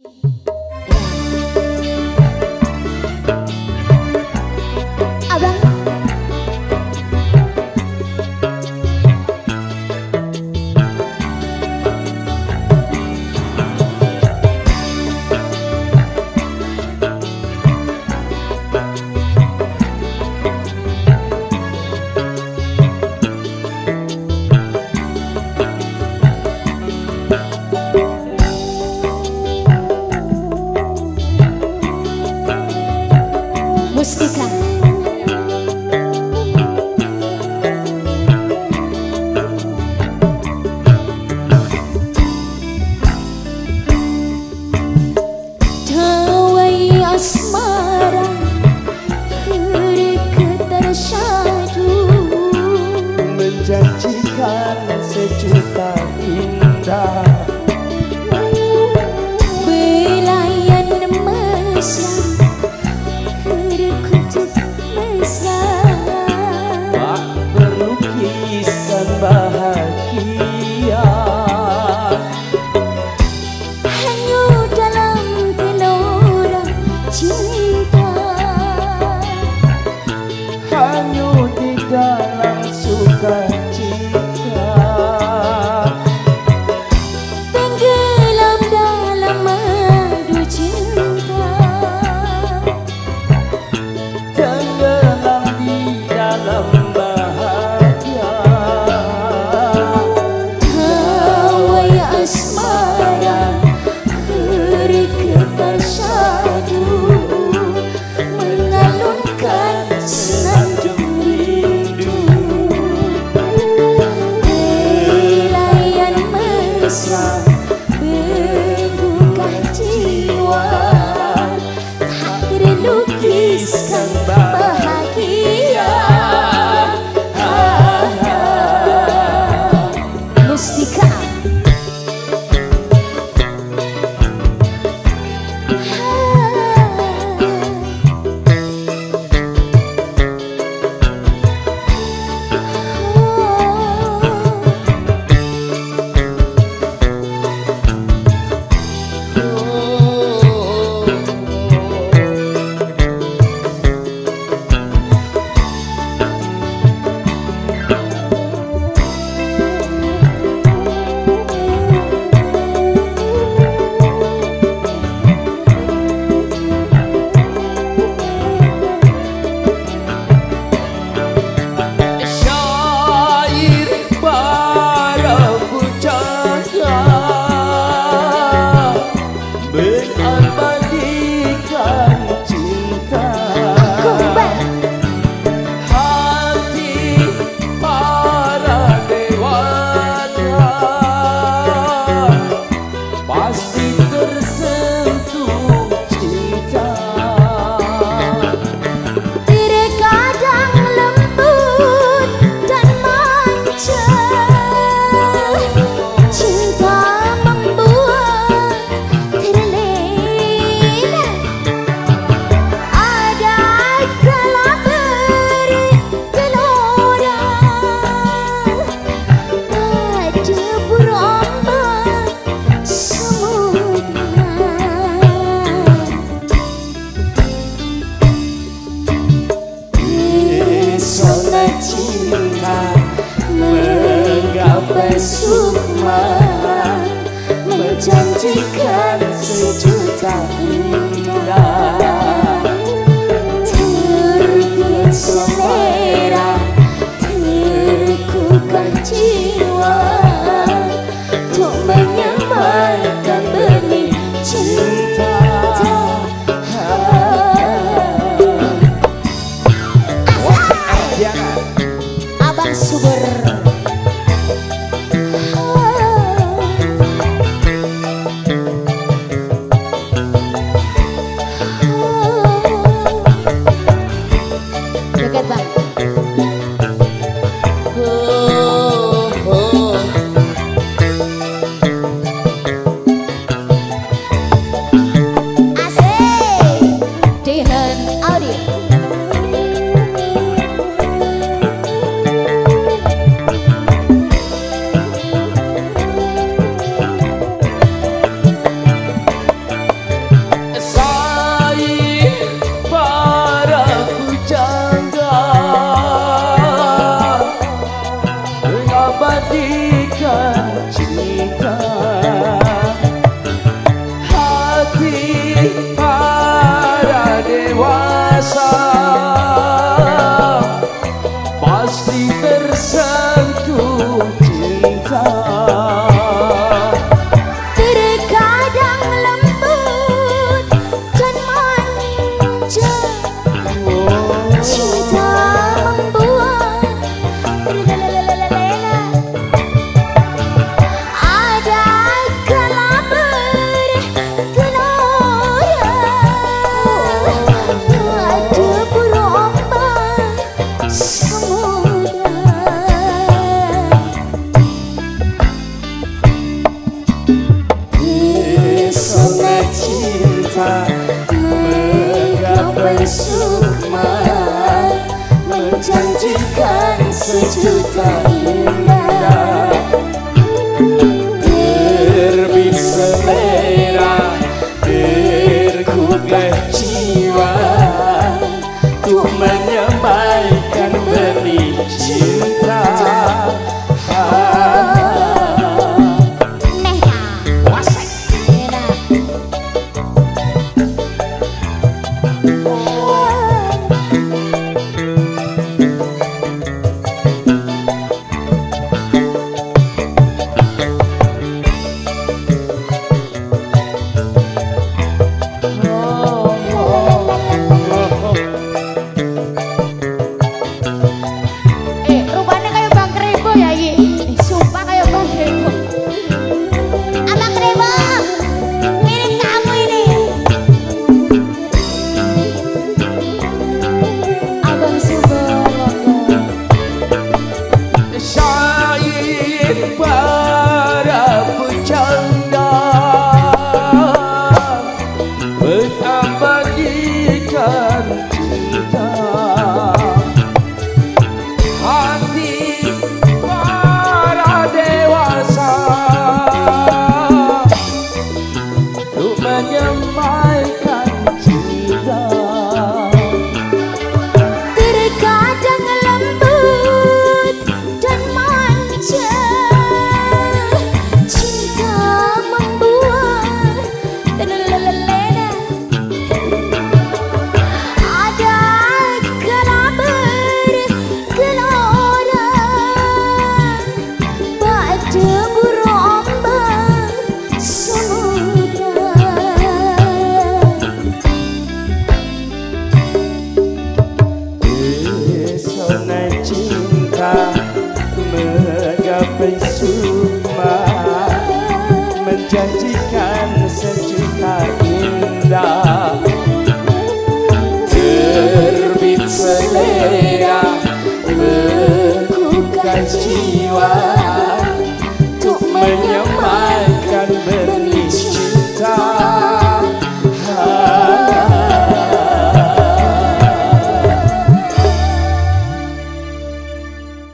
Mustika. Dawai asmara tersyadu menjanjikan sejuta indah belayan mesra bak berlukisan bahagia hanyut dalam gelora cinta, hanyut di dalam sukacita, tenggelam dalam madu cinta, tenggelam di dalam bahagia. Dawai asmara tersyadu mengalunkan senandung rindu belayan mesra menggugah jiwa tak terlukiskan bahagia. Mustika. Menggapai sukma menjanjikan sejuta indah terbit selera tergugah jiwa untuk menyebarkan benih cinta. Abang Subur. Dekat bang. cinta menggapai sukma, menjanjikan sejuta indah. Terbit selera, bergugah jiwa untuk menyampaikan benih cinta. Rupanya kayak Bang Krebo ya, Yi. Sumpah kayak Bang Krebo. Abang Krebo, milik kamu ini. Abang Suboro. Syair para pecanda mengabadikan cinta. Hati para dewasa untuk menyampaikan cinta. Terkadang lembut dan manja, cinta membuat terlelena. Ada kala bergelora, pada berombak samudra. Pesona cinta menggapai sukma, menjanjikan sejuta indah. Terbit selera, bergugah jiwa